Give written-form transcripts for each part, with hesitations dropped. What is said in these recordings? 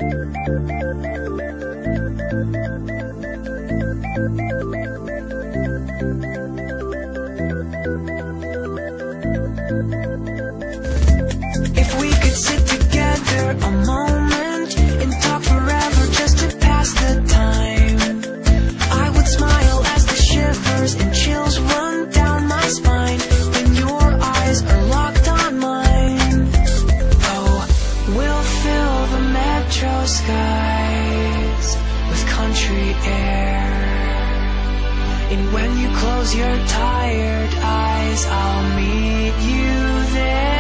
If we could sit together a moment and talk forever just to pass the time, I would smile as the shivers and chills run down my spine when your eyes are locked on mine. Oh, we'll fill the metro skies with country air, and when you close your tired eyes, I'll meet you there.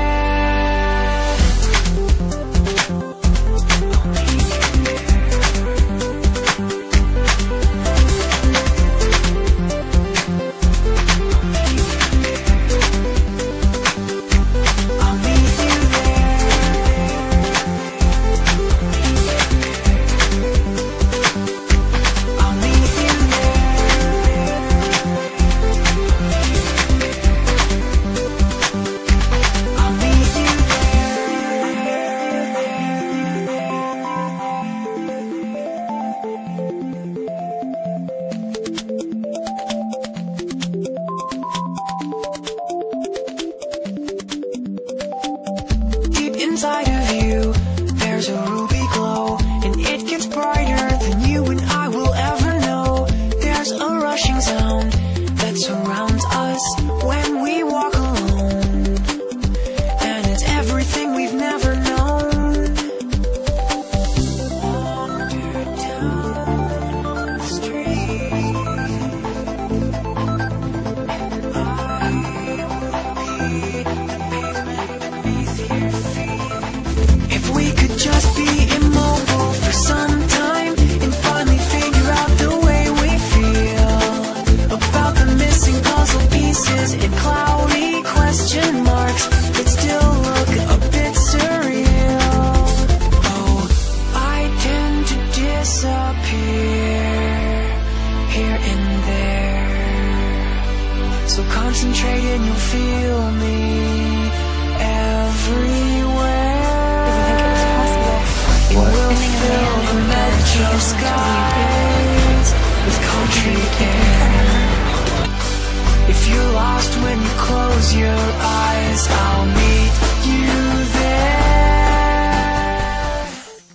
Inside of you, there's a ruby glow, and it gets brighter than you and I will ever know. There's a rushing sound that surrounds us when we walk alone, and it's everything we've never known. Wander down the street, and I will be the pavement beneath your feet. If we could just be immobile for some time and finally figure out the way we feel about the missing puzzle pieces and cloudy question marks that still look a bit surreal. Oh, I tend to disappear here and there, so concentrate and you'll feel me everywhere. We'll fill the metro skies with country air. If you're lost when you close your eyes,